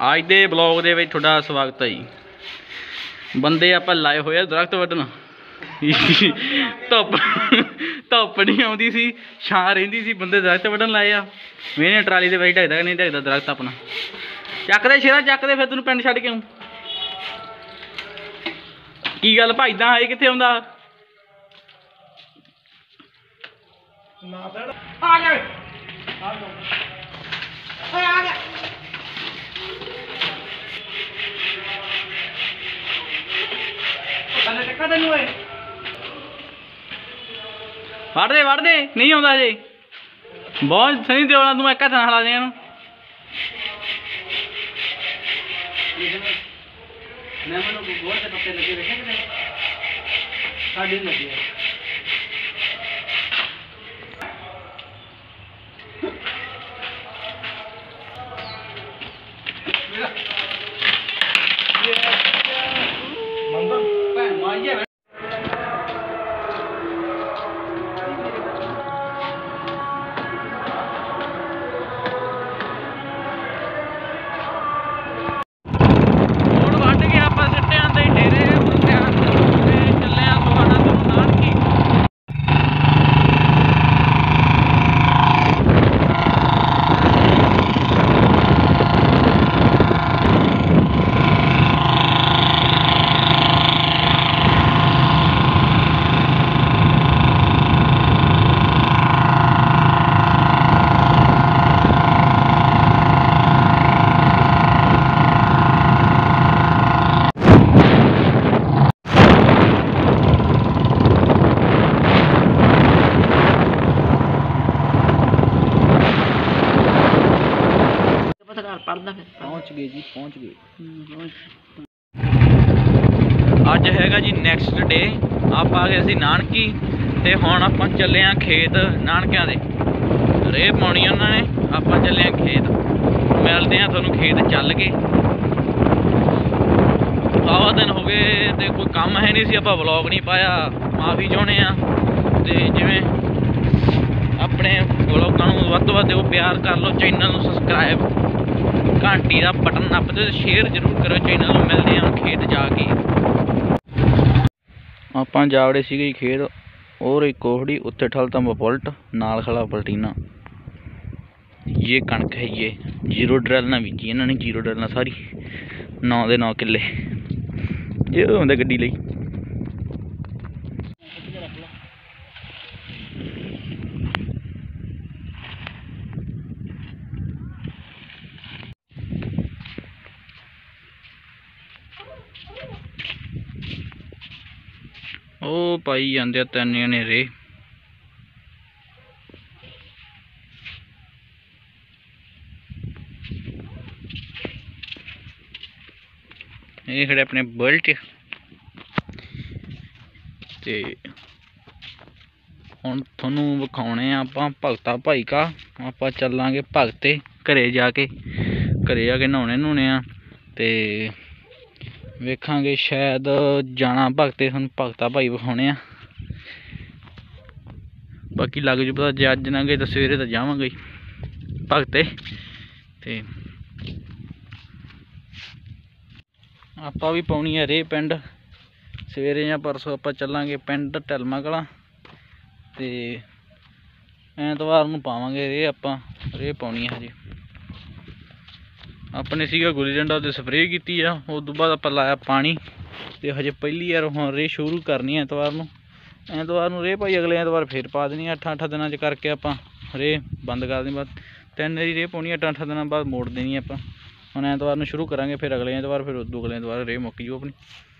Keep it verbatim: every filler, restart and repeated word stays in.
ਅੱਜ ਦੇ ਬਲੌਗ ਦੇ ਵਿੱਚ ਤੁਹਾਡਾ ਸਵਾਗਤ ਹੈ ਜੀ। ਬੰਦੇ ਆਪਾਂ ਲਾਏ ਹੋਏ ਆ ਦਰਖਤ ਵੱਢਣ। ਧੁੱਪ ਧੁੱਪ ਨਹੀਂ ਆਉਂਦੀ ਸੀ, ਛਾਂ ਰਹਿੰਦੀ ਸੀ, ਬੰਦੇ ਦਰਖਤ ਵੱਢਣ ਲਾਏ ਆ। ਮੈਨੇ ਟਰਾਲੀ ਦੇ ਵਿੱਚ ਢੱਕਦਾ ਨਹੀਂ ਢੱਕਦਾ ਦਰਖਤ ਆਪਣਾ। ਚੱਕਦੇ ਸ਼ੇਰਾ ਚੱਕਦੇ, ਫਿਰ ਤੈਨੂੰ ਪਿੰਡ ਛੱਡ ਕੇ ਆਊਂ। ਕੀ ਗੱਲ ਭਾਈਦਾ ਆਏ ਕਿੱਥੇ ਆਉਂਦਾ? ਆ ਗਿਆ ਆ ਗਿਆ ਵੜ ਦੇ ਵੜ ਦੇ, ਨਹੀਂ ਆਉਂਦਾ ਜੇ। ਬਹੁਤ ਸਹੀ ਦਿਓਲਾ ਤੂੰ ਇੱਕ ਹੱਥ ਨਾਲ ਹਿਲਾ ਦੇ ਇਹਨੂੰ। ਸਾਡੇ ਲੱਗੇ पहुँच गए जी पहुँच गए। अज हैगा जी नैक्सट डे। आप आ गए सी नानकी ते हुण आपां चले आ खेत नानकियां दे। रेह पाउणी उन्होंने, आपां चले आ खेत। मिलते हैं तुहानूं खेत चल के। वावा दिन हो गए ते कोई काम है नहीं सी, आपां व्लॉग नहीं पाया, माफ़ी चाहुंदे आ। ते जिवें अपने व्लॉगां नूं वध तों वध प्यार कर लो, चैनल नूं सबसक्राइब, घंटी का बटन नप दो, शेयर जरूर करो चैनल में। मिलते हैं खेत जाके। आप जावड़े सीगे खेत, और एक कोहड़ी उत्ते ठलता बुलट, नाल खड़ा पलटीना। ये कणक है, ये जीरो ड्रिल ना बीजी इन्होंने, जीरो ड्रिल ना सारी नौ दे नौ किले। ये होंगे गड्डी लई। ਉਹ ਪਾਈ ਜਾਂਦੇ ਆ ਤਿੰਨ ਜਣੇ ਰੇ। ਇਹ ਖੜੇ ਆਪਣੇ ਬੁਲਟ ਤੇ ਹੁਣ ਤੁਹਾਨੂੰ ਵਿਖਾਉਣੇ ਆ ਆਪਾਂ ਭਗਤਾ ਭਾਈ ਕਾ। ਆਪਾਂ ਚੱਲਾਂਗੇ ਭਗਤੇ ਘਰੇ ਜਾ ਕੇ, ਘਰੇ ਜਾ ਕੇ ਨਹਾਉਣੇ ਨਹਾਉਣੇ ਆ ਤੇ ਵੇਖਾਂਗੇ। शायद जाना भगते, हम भगता भाई विखाने आ। बाकी लग जू पता, जे अज ना गए तो सवेरे तो जावांगे भगते। ते आपां भी पाउणी है रेह पिंड। सवेरे या परसों आपां चलांगे पिंड ढलमा कलां ते ऐतवार नूं पावांगे रेह। आपां रेह पाउणी है हजे। अपने सीगा गुली डंडा ते स्प्रे की आ, उस तो बाद आप लाया पानी ते हजे पहली यार हुण रेह शुरू करनी है एतवार नूं। एतवार नूं रेह भाई अगले एतवार फिर पा देनी अठ अठ दिनों च करके आपां रेह बंद कर देनी। बाद तीन वारी रेह पाउणी, अठ अठ दिनों बाद मोड़ देनी आपां। हुण एतवार नूं शुरू करांगे, फिर अगले एतवार, फिर उदों अगले एतवार रेह मुक जू अपनी।